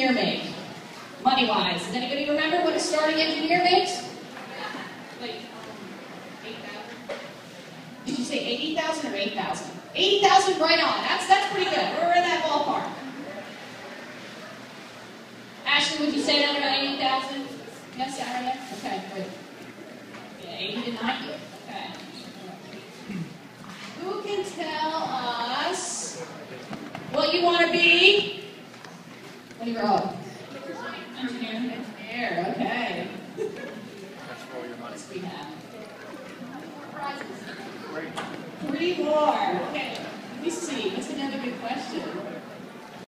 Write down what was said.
engineer make, money-wise? Does anybody remember what a starting engineer makes? Like, 8,000? Did you say 80,000 or 8,000? 80,000, right on. That's pretty good. We're in that ballpark. Ashley, would you say that about 80,000? Yes, yeah, right there? Okay, good. Yeah, 80 to 90. Okay. Who can tell us what you want to be when you grow up? Engineer. Engineer, okay. That's where all your money. We have.